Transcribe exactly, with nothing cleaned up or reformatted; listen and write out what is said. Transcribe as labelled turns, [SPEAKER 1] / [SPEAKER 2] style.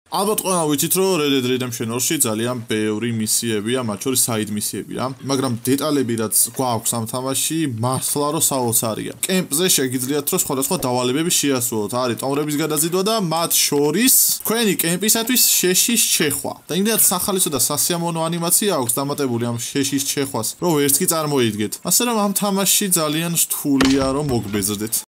[SPEAKER 1] ალბათ ყველა ვიცით, რომ Red Dead Redemption-ში ძალიან ბევრი მისიებია, მათ შორის საიდ მისიებია, მაგრამ დეტალები რაც გვაქვს ამ თამაშში, მართლა რომ საოცარია. კემპზე შეგიძლიათ რომ სხვადასხვა დავალებები შეასრულოთ. არის ტომრების გადაზიდვა და მათ შორის თქვენი კემპისათვის შეშის ჩეხვა. და იმდენად სახალისო და სასიამოვნო ანიმაცია აქვს დამატებული ამ შეშის ჩეხვას, რომ ვერც კი წარმოიდგეთ. ასე რომ ამ თამაშში ძალიან რთულია რომ მოგბეზრდეთ.